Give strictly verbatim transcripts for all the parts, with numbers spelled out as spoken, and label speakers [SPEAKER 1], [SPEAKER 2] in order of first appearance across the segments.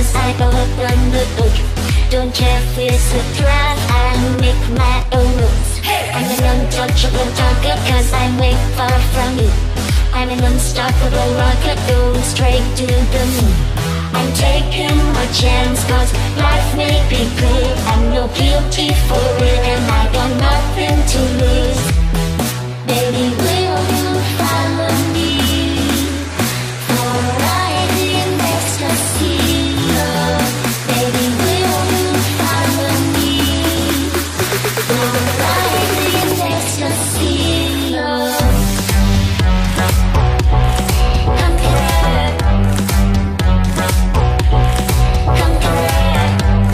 [SPEAKER 1] cause I go from the book. Don't care if it's a draft, I make my own rules. I'm an untouchable talker cause I'm way far from you. I'm an unstoppable rocket going straight to the moon. I'm taking my chance cause life may be good. I'm no guilty for it and I got nothing to lose. Baby, will you follow me for a ride in ecstasy? Oh, baby, will you follow me for a ride in ecstasy? Oh, come here, come here,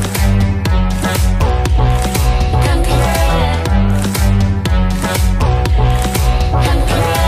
[SPEAKER 1] come here, come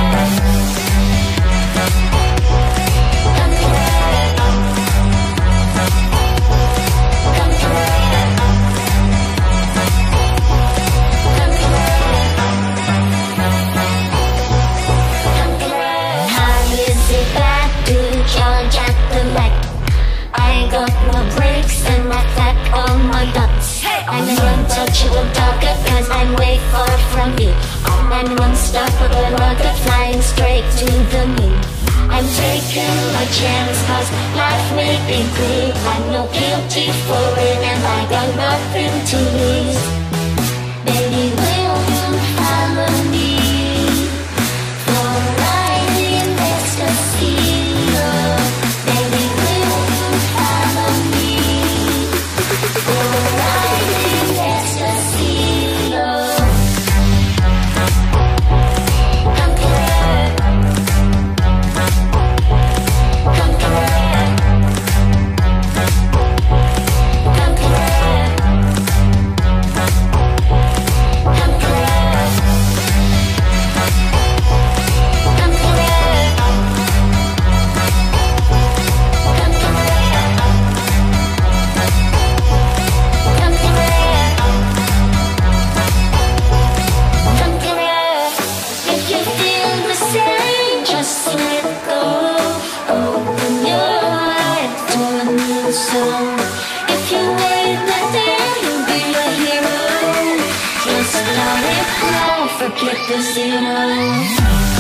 [SPEAKER 1] I got no brakes and my fat on my guts. I'm an untouchable talker cause I'm way far from you. I'm an unstoppable rocket flying straight to the moon. I'm taking my chance cause life may be good. I'm no guilty for it and I got nothing to lose. Baby, will you follow me for a ride in ecstasy? Oh, baby, will you follow me for a ride in ecstasy? Oh, come here, come here, come here, come here, come here, come here, come here, come here. If you feel the same, just let go. Open your eyes to a new song. If you wait right there, you'll be a hero. Just let it flow, forget the zero.